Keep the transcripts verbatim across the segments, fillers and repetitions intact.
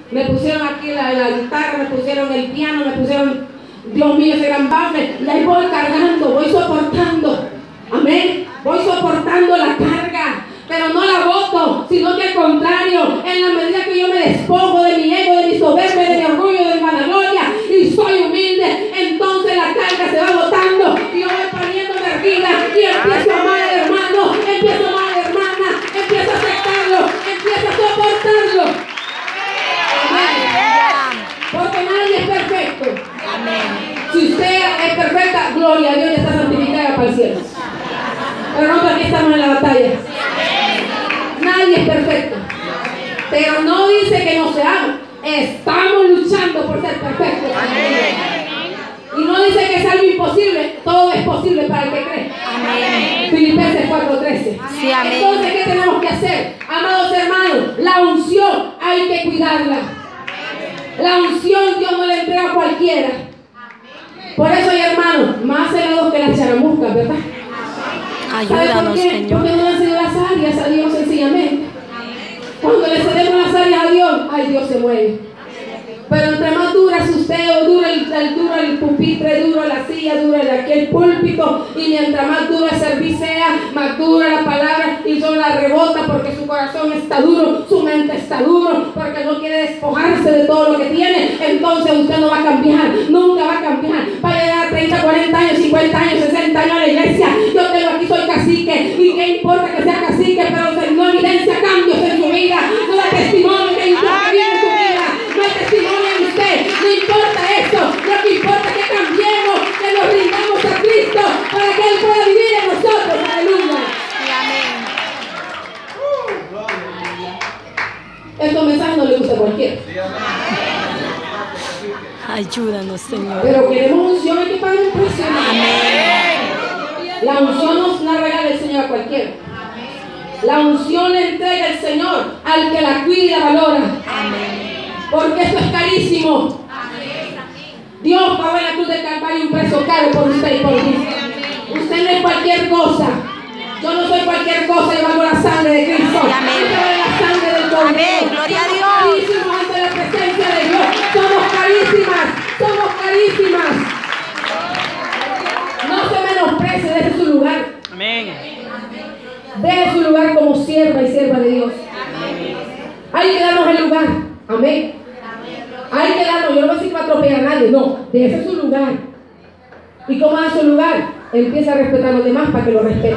Me pusieron aquí la, la guitarra, me pusieron el piano, me pusieron, Dios mío, ese gran bafle. Y ahí voy cargando, voy soportando. Amén. Voy soportando la carga, pero no la boto, sino que al contrario, en la medida que yo me despojo de mi ego, de mi soberbia, de mi orgullo, de mi vanagloria, y soy humilde, entonces la carga se va botando y yo voy poniéndome erguida y empiezo a amar al hermano, empiezo a amar a la hermana, empiezo a aceptarlo, empiezo a soportarlo. Amén. Porque nadie es perfecto. Amén. Si usted es perfecta, gloria a Dios, ya está santificada para el cielo. Pero nosotros aquí estamos en la batalla. Nadie es perfecto. Pero no dice que no seamos. Estamos luchando por ser perfectos. Y no dice que es algo imposible. Todo es posible para el que cree. Amén. Filipenses cuatro trece. Sí, entonces, ¿qué tenemos que hacer? Amados hermanos, la unción hay que cuidarla. La unción Dios no le entrega a cualquiera. Por eso, hermanos, más helados que las charamuscas, ¿verdad? Ayúdanos, Señor. Porque no le cedemos las áreas a Dios sencillamente. Cuando le cedemos las áreas a Dios, ay, Dios se mueve. Pero entre más dura su usted, dura el, el, dura el pupitre, dura la silla, dura el, aquel púlpito, y mientras más dura el servicio sea, más dura la palabra, y yo la rebota porque su corazón está duro, su mente está duro, porque no quiere despojarse de todo lo que tiene. Entonces usted no va a cambiar, nunca va a cambiar. Va a llegar a treinta, cuarenta años, cincuenta años, sesenta años a la iglesia. Yo tengo aquí, soy cacique, y qué importa que sea cacique, pero no evidencia cambios en su vida, no da testimonio que importa bien en su vida, no hay testimonio en usted, no importa eso, lo que importa es que cambiemos, que nos rindamos a Cristo para que Él pueda vivir en nosotros. Aleluya. Amén. Estos mensajes no le gusta a cualquiera. Ayúdanos, Señor. Pero queremos unción, hay que pagar un precio. Amén. La unción no la regala el Señor a cualquiera. La unción le entrega el Señor al que la cuida, valora. Amén. Porque esto es carísimo. Dios pagó en la cruz del Calvario un precio caro por usted y por mí. Usted no es cualquier cosa. Yo no soy cualquier cosa, yo valgo la sangre de Cristo. Amén. Yo valgo la sangre del Cordero. Amén. Gloria a Dios. Somos carísimos ante la presencia de Dios. Somos carísimas. Somos carísimas. No se menosprecie, deje su lugar. Amén. Deje su lugar como sierva y sierva de Dios. Hay que darnos el lugar. Amén. Hay que darnos, yo no voy a decir que va a atropellar a nadie, no, déjese su lugar. ¿Y cómo da su lugar? Empieza a respetar a los demás para que lo respeten.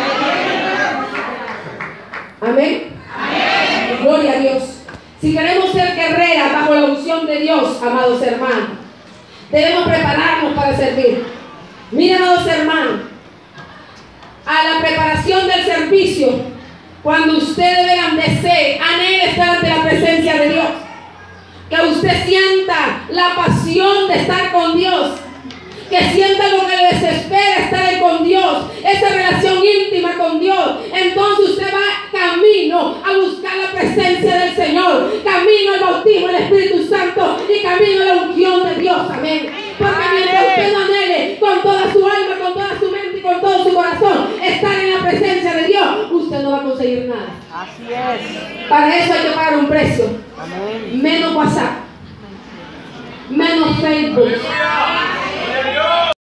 Amén. Amén. Gloria a Dios. Si queremos ser guerreras bajo la unción de Dios, amados hermanos, debemos prepararnos para servir. Miren, amados hermanos, a la preparación del servicio, cuando ustedes vean, desee, anhele estar ante la presencia de Dios, que usted sienta la pasión de estar con Dios, que sienta lo que le desespera estar con Dios, esa relación íntima con Dios. Entonces usted va camino a buscar la presencia del Señor, camino al bautismo del Espíritu Santo y camino a la unción de Dios. Amén. Porque mientras usted no anhele con toda su alma, con toda su mente y con todo su corazón estar en la presencia de Dios, usted no va a conseguir nada. Así es. Para eso hay que pagar un precio. Amén. Menos WhatsApp, menos Facebook,